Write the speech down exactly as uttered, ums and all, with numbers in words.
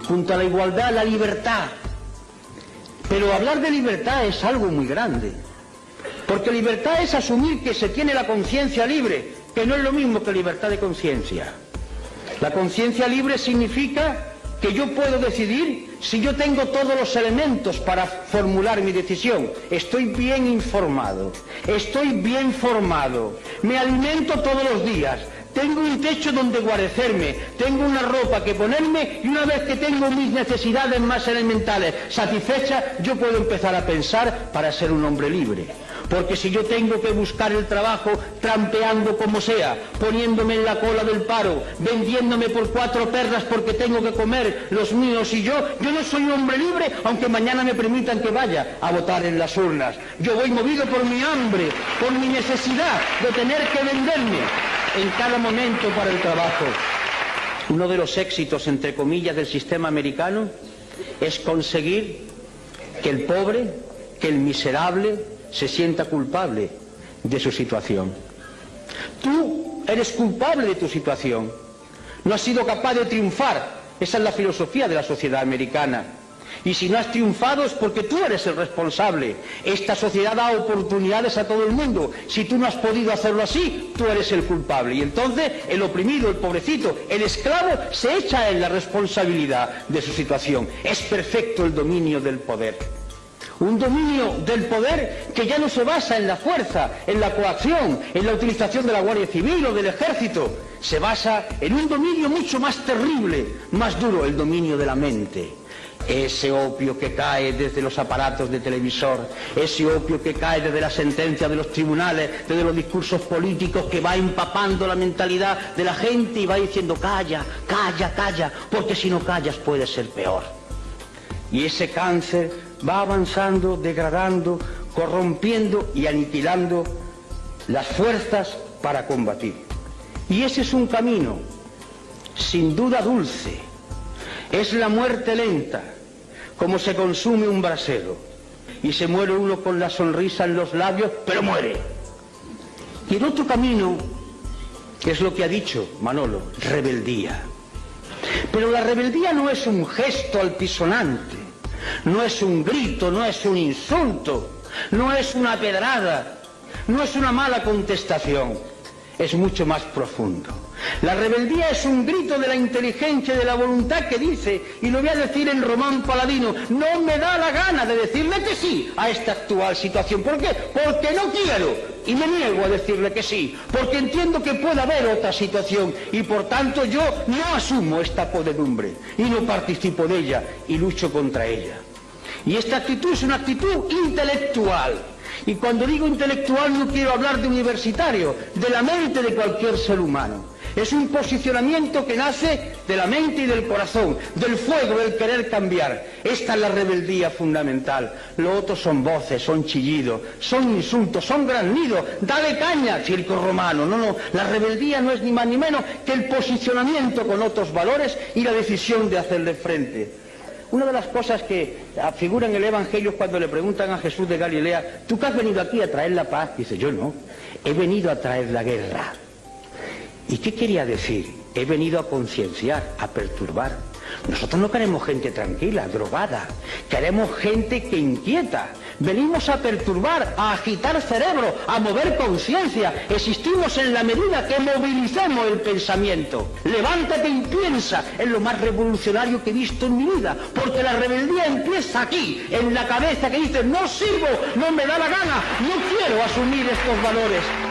junto a la igualdad, la libertad. Pero hablar de libertad es algo muy grande, porque libertad es asumir que se tiene la conciencia libre, que no es lo mismo que libertad de conciencia. La conciencia libre significa que yo puedo decidir si yo tengo todos los elementos para formular mi decisión. Estoy bien informado, estoy bien formado, me alimento todos los días, tengo un techo donde guarecerme, tengo una ropa que ponerme, y una vez que tengo mis necesidades más elementales satisfechas, yo puedo empezar a pensar para ser un hombre libre. Porque si yo tengo que buscar el trabajo trampeando como sea, poniéndome en la cola del paro, vendiéndome por cuatro perras porque tengo que comer los míos y yo, yo no soy un hombre libre, aunque mañana me permitan que vaya a votar en las urnas. Yo voy movido por mi hambre, por mi necesidad de tener que venderme en cada momento para el trabajo. Uno de los éxitos, entre comillas, del sistema americano es conseguir que el pobre, que el miserable, se sienta culpable de su situación. Tú eres culpable de tu situación. No has sido capaz de triunfar. Esa es la filosofía de la sociedad americana. Y si no has triunfado es porque tú eres el responsable. Esta sociedad da oportunidades a todo el mundo. Si tú no has podido hacerlo así, tú eres el culpable. Y entonces el oprimido, el pobrecito, el esclavo, se echa en la responsabilidad de su situación. Es perfecto el dominio del poder. Un dominio del poder que ya no se basa en la fuerza, en la coacción, en la utilización de la Guardia Civil o del Ejército. Se basa en un dominio mucho más terrible, más duro, el dominio de la mente. Ese opio que cae desde los aparatos de televisor, ese opio que cae desde la sentencia de los tribunales, desde los discursos políticos, que va empapando la mentalidad de la gente y va diciendo calla, calla, calla, porque si no callas puede ser peor. Y ese cáncer va avanzando, degradando, corrompiendo y aniquilando las fuerzas para combatir. Y ese es un camino, sin duda dulce. Es la muerte lenta, como se consume un brasero. Y se muere uno con la sonrisa en los labios, pero muere. Y el otro camino es lo que ha dicho Manolo, rebeldía. Pero la rebeldía no es un gesto altisonante, no es un grito, no es un insulto, no es una pedrada, no es una mala contestación, es mucho más profundo. La rebeldía es un grito de la inteligencia y de la voluntad que dice, y lo voy a decir en Román Paladino, no me da la gana de decirle que sí a esta actual situación. ¿Por qué? Porque no quiero, y me niego a decirle que sí, porque entiendo que puede haber otra situación, y por tanto yo no asumo esta podredumbre, y no participo de ella, y lucho contra ella. Y esta actitud es una actitud intelectual. Y cuando digo intelectual no quiero hablar de universitario, de la mente de cualquier ser humano. Es un posicionamiento que nace de la mente y del corazón, del fuego, del querer cambiar. Esta es la rebeldía fundamental. Lo otro son voces, son chillidos, son insultos, son graznidos. Dale caña, circo romano. No, no, la rebeldía no es ni más ni menos que el posicionamiento con otros valores y la decisión de hacerle frente. Una de las cosas que figura en el Evangelio es cuando le preguntan a Jesús de Galilea, ¿tú que has venido aquí a traer la paz? Dice, yo no, he venido a traer la guerra. ¿Y qué quería decir? He venido a concienciar, a perturbar. Nosotros no queremos gente tranquila, drogada, queremos gente que inquieta. Venimos a perturbar, a agitar cerebro, a mover conciencia. Existimos en la medida que movilicemos el pensamiento. Levántate y piensa, es lo más revolucionario que he visto en mi vida, porque la rebeldía empieza aquí, en la cabeza, que dice, no sirvo, no me da la gana, no quiero asumir estos valores.